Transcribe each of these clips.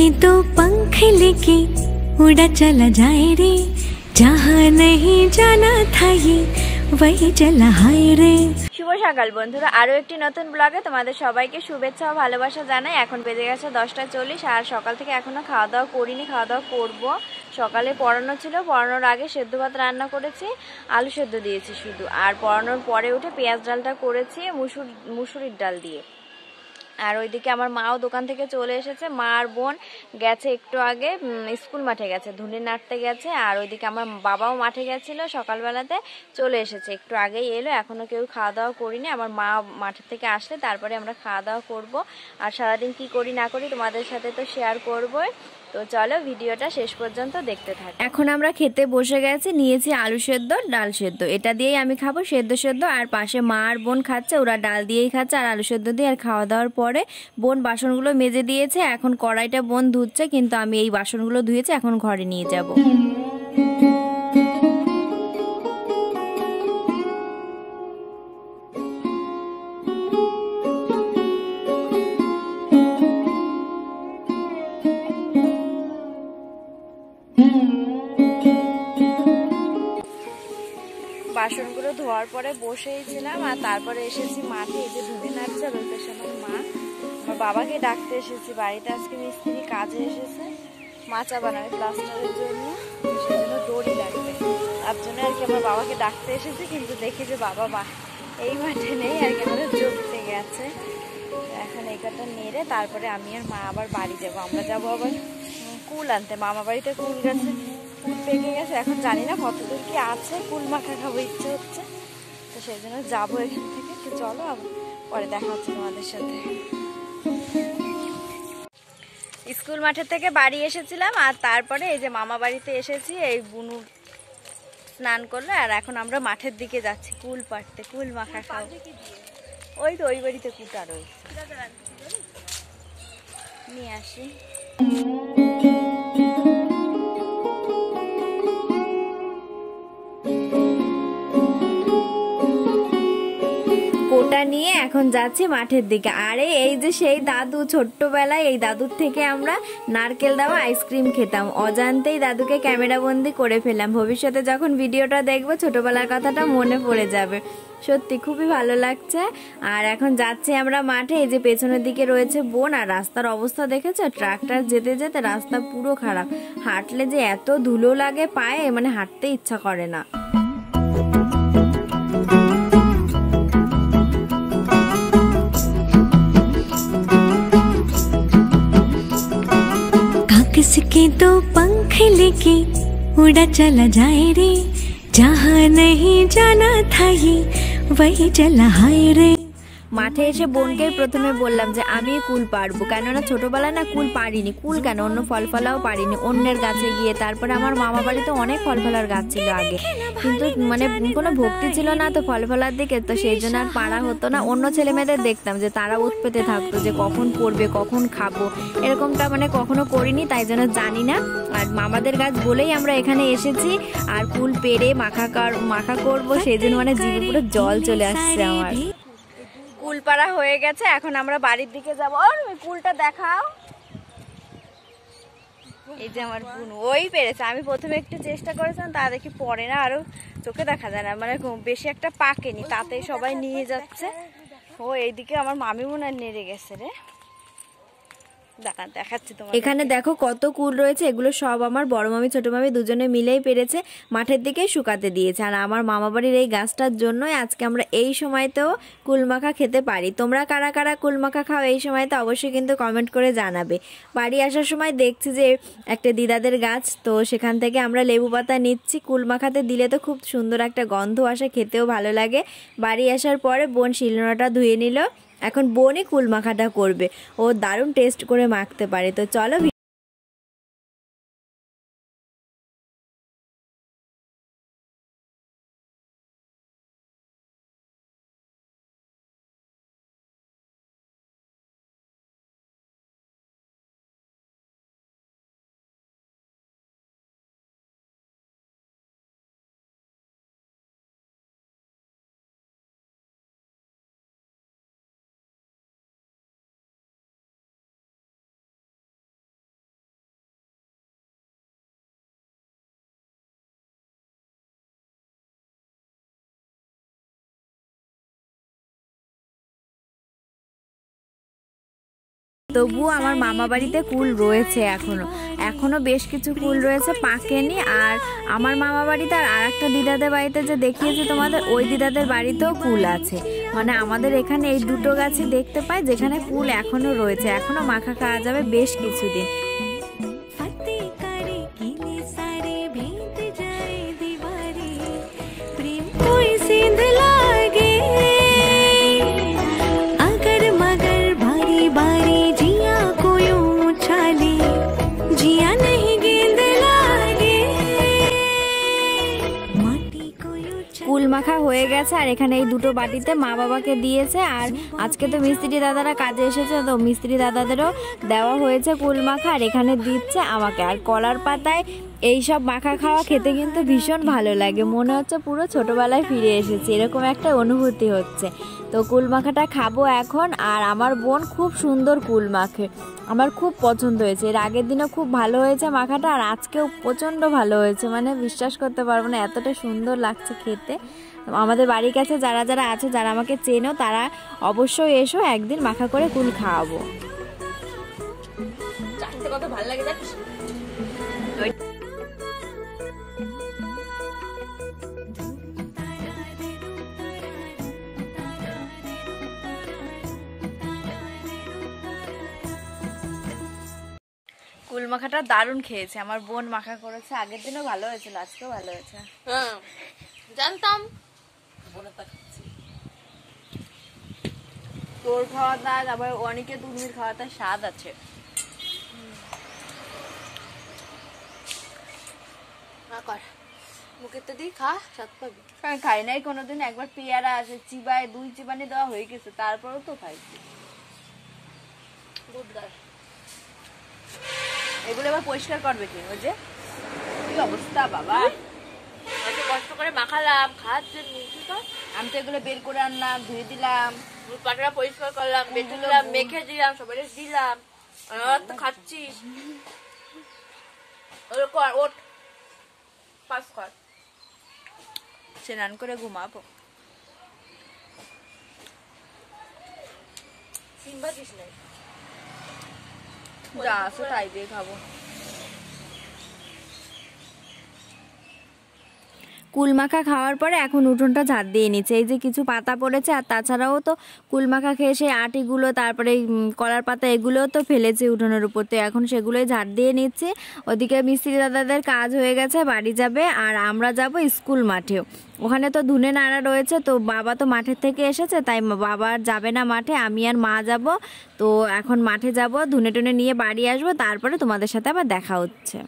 के तो पंख लेके उड़ा चला जाए रे, जहाँ नहीं जाना था ये वही चला हाय रे। শুভ সকাল বন্ধুরা, আরো একটি নতুন ব্লগে তোমাদের সবাইকে শুভেচ্ছা ও ভালোবাসা জানাই। এখন বেজে গেছে 10টা 40 আর সকাল থেকে এখনো খাওয়া দাওয়া করিনি, খাওয়া দাওয়া করবো। সকালে পড়ানো ছিল, পড়ানোর আগে সেদ্ধ ভাত রান্না করেছি, আলু সেদ্ধ দিয়েছি শুধু, আর পড়ানোর পরে উঠে পেঁয়াজ ডালটা করেছি মুসুরির ডাল দিয়ে। আর ওইদিকে আমার মাও দোকান থেকে চলে এসেছে, মা আর বোন গেছে একটু আগে স্কুল মাঠে গেছে, ধুনি নাড়তে গেছে। আর ওইদিকে আমার বাবাও মাঠে গেছিলো সকালবেলাতে, চলে এসেছে একটু আগেই এলো। এখনো কেউ খাওয়া দাওয়া করিনি, আমার মা মাঠের থেকে আসলে তারপরে আমরা খাওয়া দাওয়া করবো। আর সারাদিন কি করি না করি তোমাদের সাথে তো শেয়ার করবোই। তো চলো ভিডিওটা শেষ পর্যন্ত দেখতে থাকি। এখন আমরা খেতে বসে গেছি, নিয়েছি আলু সেদ্ধ ডাল সেদ্ধ, এটা দিয়েই আমি খাবো, সেদ্ধ সেদ্ধ। আর পাশে মা আর বোন খাচ্ছে, ওরা ডাল দিয়েই খাচ্ছে আর আলু সেদ্ধ দিয়ে। আর খাওয়া দাওয়ার পরে বোন বাসনগুলো মেজে দিয়েছে, এখন কড়াইটা বোন ধুচ্ছে, কিন্তু আমি এই বাসনগুলো ধুয়েছি, এখন ঘরে নিয়ে যাব। বাসনগুলো ধোয়ার পরে বসেই ছিলাম, আর তারপরে এসেছি মাঠে। এই যে ধুনে নাড়ছে, ওই পাশে আমার মা। আমার বাবাকে ডাকতে এসেছি, বাড়িতে আজকে মিস্ত্রি কাজে এসেছে মাচা বানাবে প্লাস্টারের জন্য, সেই জন্য দড়ি লাগবে, তার জন্য আর কি আমার বাবাকে ডাকতে এসেছি। কিন্তু দেখি যে বাবা এই মাঠে নেই আর কি, আমাদের জমতে গেছে। এখন এগারটা নেড়ে তারপরে আমি আর মা আবার বাড়ি যাবো। আমরা যাবো আবার কুল আনতে, মামা বাড়িতে কুল গাছে কুল পেকে গেছে, এখন জানি না কতদূর কি আছে, কুল মাখা খাবো ইচ্ছে হচ্ছে, তো সেই জন্য যাবো এখান থেকে। তো চলো পরে দেখা হচ্ছে তোমাদের সাথে। স্কুল মাঠের থেকে বাড়ি এসেছিলাম, আর তারপরে এই যে মামা বাড়িতে এসেছি, এই বুনু স্নান করলো, আর এখন আমরা মাঠের দিকে যাচ্ছি কুল পাড়তে, কুল মাখা খাবো। ওই তো ওই বাড়িতে কুটা রয়েছে, নিয়ে আসি। কোটা নিয়ে এখন যাচ্ছি মাঠের দিকে। আরে এই যে সেই দাদু, ছোট্টবেলায় এই দাদুর থেকে আমরা নারকেল দেওয়া আইসক্রিম খেতাম, অজান্তেই দাদুকে ক্যামেরা বন্দি করে ফেললাম। ভবিষ্যতে যখন ভিডিওটা দেখবো ছোটবেলার কথাটা মনে পড়ে যাবে, সত্যি খুবই ভালো লাগছে। আর এখন যাচ্ছি আমরা মাঠে, এই যে পেছনের দিকে রয়েছে বোন। আর রাস্তার অবস্থা দেখেছো, ট্রাক্টর যেতে যেতে রাস্তা পুরো খারাপ, হাঁটলে যে এত ধুলো লাগে পায়ে, মানে হাঁটতে ইচ্ছা করে না। किसके तो पंख लेके उड़ा चला जाए रे, जहाँ नहीं जाना था ये वही चला हाय रे। মাঠে এসে বোনকে প্রথমে বললাম যে আমি কুল পারবো, কেননা ছোটবেলায় না কুল পারিনি, কুল কেন অন্য ফল ফলাও পারিনি, অন্যের গাছে গিয়ে। তারপরে আমার মামা বাড়িতে অনেক ফল ফলার গাছ ছিল আগে, কিন্তু মানে কোনো ভক্তি ছিল না তো ফল ফলার দিকে, তো সেই জন্য আর পারা হতো না। অন্য ছেলে মেয়েদের দেখতাম যে তারা উৎপেতে থাকতো যে কখন পড়বে কখন খাবো, এরকমটা মানে কখনো করিনি, তাই জন্য জানি না। আর মামাদের গাছ বলেই আমরা এখানে এসেছি, আর কুল পেড়ে মাখা করবো, সেই জন্য মানে জিভে পুরো জল চলে আসছে আমার। কুল পাড়া হয়ে গেছে, এখন আমরা বাড়ির দিকে যাবো। আর কুলটা দেখাও, এই যে আমার বোন ওই পেরেছে। আমি প্রথমে একটু চেষ্টা করেছিলাম, তা দেখি পরে না, আরো চোখে দেখা যায় না, মানে বেশি একটা পাকেনি, তাতেই সবাই নিয়ে যাচ্ছে। ও এইদিকে আমার মামি বোন আর নেড়ে গেছে রে, দেখাচ্ছি তোমার। এখানে দেখো কত কুল রয়েছে, এগুলো সব আমার বড় মামি ছোট মামি দুজনে মিলেই পেরেছে, মাঠের দিকে শুকাতে দিয়েছে। আর আমার মামা বাড়ির এই গাছটার জন্যই আজকে আমরা এই সময়তেও কুলমাখা খেতে পারি। তোমরা কারা কারা কুলমাখা খাও এই সময়তে অবশ্যই কিন্তু কমেন্ট করে জানাবে। বাড়ি আসার সময় দেখছি যে একটা দিদাদের গাছ, তো সেখান থেকে আমরা লেবু পাতা নিচ্ছি, কুলমাখাতে দিলে তো খুব সুন্দর একটা গন্ধ আসে, খেতেও ভালো লাগে। বাড়ি আসার পরে বোন শিলনোড়াটা ধুয়ে নিল, এখন বোনই কুল মাখাটা করবে, ও দারুণ টেস্ট করে মাখতে পারে। তো চলো। তবুও আমার মামা বাড়িতে কুল রয়েছে এখনো বেশ কিছু কুল রয়েছে, পাকেনি। আর আমার মামা বাড়িতে আর একটা দিদাদের বাড়িতে যে দেখিয়েছি তোমাদের, ওই দিদাদের বাড়িতেও কুল আছে। মানে আমাদের এখানে এই দুটো গাছই দেখতে পাই যেখানে কুল এখনো রয়েছে, এখনো মাখা খাওয়া যাবে বেশ কিছুদিন। কুল মাখা হয়ে গেছে আর এখানে এই দুটো বাটিতে মা বাবাকে দিয়েছে। আর আজকে তো মিস্ত্রি দাদারা কাজে এসেছে, তো মিস্ত্রি দাদাদেরও দেওয়া হয়েছে কুল মাখা, আর এখানে দিচ্ছে আমাকে। আর কলার পাতায় এইসব মাখা খাওয়া খেতে কিন্তু ভীষণ ভালো লাগে, মনে হচ্ছে পুরো ছোটবেলায় ফিরে এসেছি, এরকম একটা অনুভূতি হচ্ছে। তো কুল মাখাটা খাবো এখন। আর আমার বোন খুব সুন্দর কুল মাখে, আমার খুব পছন্দ হয়েছে। এর আগের দিনও খুব ভালো হয়েছে মাখাটা, আর আজকেও প্রচণ্ড ভালো হয়েছে, মানে বিশ্বাস করতে পারবো না এতটা সুন্দর লাগছে খেতে। আমাদের বাড়ির কাছে যারা যারা আছে, যারা আমাকে চেনো, তারা অবশ্যই এসো, একদিন মাখা করে কুল খাওয়াবো। কত ভালো লাগে জানিস। কুল মাখাটা দারুণ খেয়েছে, আমার বোন মাখা করেছে, আগের দিনও ভালো হয়েছিল, আজকেও ভালো হয়েছে। হ্যাঁ জানতাম। তোর খাওয়াটা আবার অনেকে তুমির খাওয়াটা স্বাদ আছে। মুখে তো দিই খা, স্বাদ পাবি। খাই নাই কোনোদিন, একবার পেয়ারা আছে চিবায় 2 চিবানি দেওয়া হয়ে গেছে, তারপরেও তো খাইছি। এগুলো এবার পরিষ্কার করবে কি? ওই যে কি অবস্থা বাবা, কষ্ট করে মাখালাম খাচ্ছে। আমি তো এগুলো বের করে আনলাম, ধুয়ে দিলাম, পাটাটা পরিষ্কার করলাম, বেটে দিলাম, মেখে দিলাম, সবাই দিলাম, তো খাচ্ছিস। ওঠ পাস কর, স্নান করে ঘুমাবো। সিম্বা দিস নাই, যা আছে তাই দিয়ে খাবো। কুল মাখা খাওয়ার পরে এখন উঠোনটা ঝাড় দিয়ে নিচ্ছে, এই যে কিছু পাতা পড়েছে, আর তাছাড়াও তো কুল মাখা খেয়ে সেই আটিগুলো, তারপরে কলার পাতা, এগুলোও তো ফেলেছে উঠোনের উপর, তো এখন সেগুলোই ঝাড় দিয়ে নিচ্ছে। ওদিকে মিস্ত্রি দাদাদের কাজ হয়ে গেছে, বাড়ি যাবে, আর আমরা যাব স্কুল মাঠেও। ওখানে তো ধুনে নাড়া রয়েছে, তো বাবা তো মাঠের থেকে এসেছে, তাই বাবা আর যাবে না মাঠে, আমি আর মা যাব। তো এখন মাঠে যাব, ধুনে টুনে নিয়ে বাড়ি আসবো, তারপরে তোমাদের সাথে আবার দেখা হচ্ছে।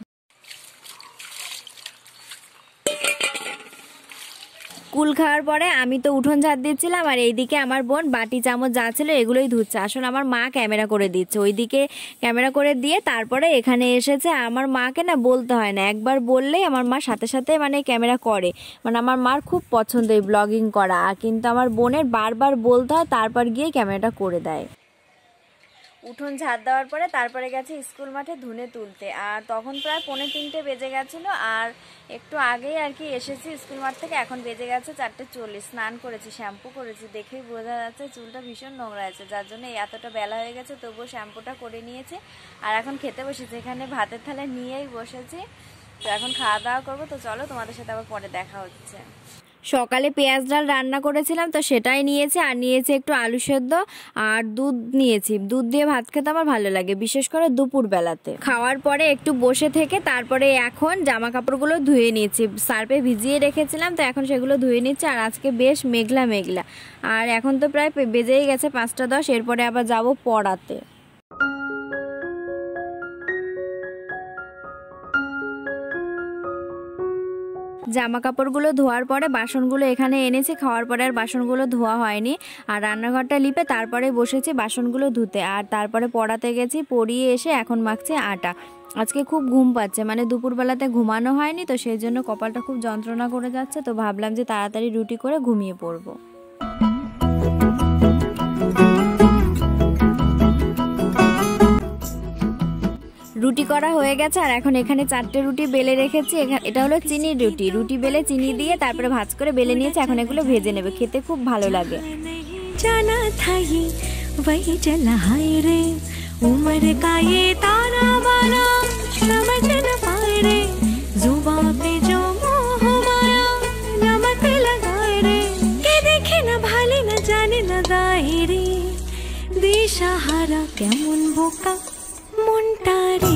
কুল খাওয়ার পরে আমি তো উঠোন ঝাড় দিচ্ছিলাম, আর এইদিকে আমার বোন বাটি চামচ যা ছিল এগুলোই ধুচ্ছে। আসলে আমার মা ক্যামেরা করে দিচ্ছে, ওইদিকে ক্যামেরা করে দিয়ে তারপরে এখানে এসেছে। আমার মাকে না বলতে হয় না, একবার বললেই আমার মা সাথে সাথে মানে ক্যামেরা করে। মানে আমার মার খুব পছন্দ এই ব্লগিং করা, কিন্তু আমার বোনের বারবার বলতে হয়, তারপর গিয়ে ক্যামেরাটা করে দেয়। উঠোন ঝাড় দেওয়ার পরে তারপরে গেছে স্কুল মাঠে ধুনে তুলতে, আর তখন প্রায় 2:45 বেজে গেছিলো। আর একটু আগেই আর কি এসেছি স্কুল মাঠ থেকে, এখন বেজে গেছে 4:40। স্নান করেছি, শ্যাম্পু করেছি, দেখেই বোঝা যাচ্ছে চুলটা ভীষণ নোংরা আছে, যার জন্য এতটা বেলা হয়ে গেছে, তবুও শ্যাম্পুটা করে নিয়েছি। আর এখন খেতে বসেছি, এখানে ভাতের থালা নিয়েই বসেছি। তো এখন খাওয়া দাওয়া করবো, তো চলো তোমাদের সাথে আবার পরে দেখা হচ্ছে। সকালে পেঁয়াজ ডাল রান্না করেছিলাম, তো সেটাই নিয়েছি, আর নিয়েছি একটু আলু সেদ্ধ আর দুধ নিয়েছি। দুধ দিয়ে ভাত খেতে আমার ভালো লাগে, বিশেষ করে দুপুর বেলাতে। খাওয়ার পরে একটু বসে থেকে তারপরে এখন জামা কাপড়গুলো ধুয়ে নিয়েছি, সার্ফে ভিজিয়ে রেখেছিলাম, তো এখন সেগুলো ধুয়ে নিচ্ছি। আর আজকে বেশ মেঘলা মেঘলা, আর এখন তো প্রায় বেজেই গেছে 5:10, এরপরে আবার যাব পড়াতে। জামা কাপড়গুলো ধোয়ার পরে বাসনগুলো এখানে এনেছি, খাওয়ার পরে আর বাসনগুলো ধোয়া হয়নি। আর রান্নাঘরটা লিপে তারপরে বসেছি বাসনগুলো ধুতে, আর তারপরে পড়াতে গেছি, পড়িয়ে এসে এখন মাখছি আটা। আজকে খুব ঘুম পাচ্ছে, মানে দুপুরবেলাতে ঘুমানো হয়নি, তো সেই জন্য কপালটা খুব যন্ত্রণা করে যাচ্ছে। তো ভাবলাম যে তাড়াতাড়ি রুটি করে ঘুমিয়ে পড়বো। রুটি করা হয়ে গেছে, আর এখন এখানে 4টে রুটি বেলে রেখেছি। এটা হলো চিনির রুটি, রুটি বেলে চিনি দিয়ে তারপরে ভাজ করে বেলে নিয়েছি, এখন এগুলো ভেজে নেবে, খেতে খুব ভালো লাগে। जाना था ये वही चला हाय रे उम्र का ये ताना बाना समझ न पाए रे, जुबां पे जो मोह माया नमक लगाए रे, के देखे न भाले न जाने लगाए रे, दिशाहारा केमन बोका মনটা রে।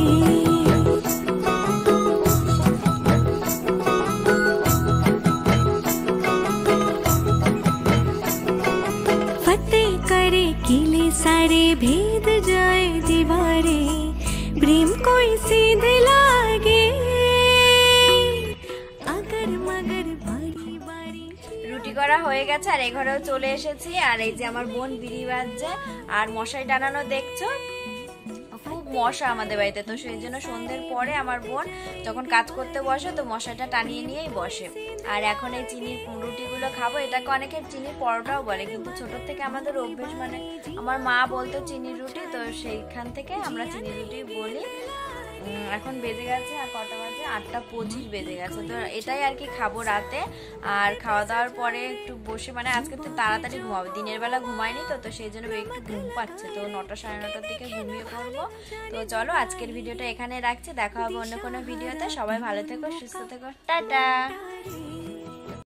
करे किले सारे भेद जाए दीवारे, प्रेम कोई सीधे लागे अगर मगर बारी बारी। রুটি করা হয়ে গেছে আর এই ঘরেও চলে এসেছি। আর এই যে আমার বোন বিড়ি বাজছে আর মশাই টানানো দেখছো, খুব মশা আমাদের বাড়িতে, তো সেই জন্য সন্ধ্যের পরে আমার বোন যখন কাজ করতে বসে তো মশাটা টানিয়ে নিয়েই বসে। আর এখন এই চিনির রুটিগুলো খাবো, এটাকে অনেকে চিনির পরোটাও বলে, কিন্তু ছোটোর থেকে আমাদের অভ্যেস, মানে আমার মা বলতো চিনির রুটি, তো সেইখান থেকে আমরা চিনির রুটি বলি। এখন বেজে গেছে আর কটা বাজে, 8:25 বেজে গেছে, তো এটাই আর কি খাবো রাতে। আর খাওয়া দাওয়ার পরে একটু বসে, মানে আজকে তো তাড়াতাড়ি ঘুমাবো, দিনের বেলা ঘুমাইনি তো সেই জন্য একটু ঘুম পাচ্ছে, তো 9টা সাড়ে 9টার দিকে ঘুমিয়ে পড়বো। তো চলো আজকের ভিডিওটা এখানে রাখছি, দেখা হবে অন্য কোনো ভিডিওতে। সবাই ভালো থেকো, সুস্থ থেকো, টাটা।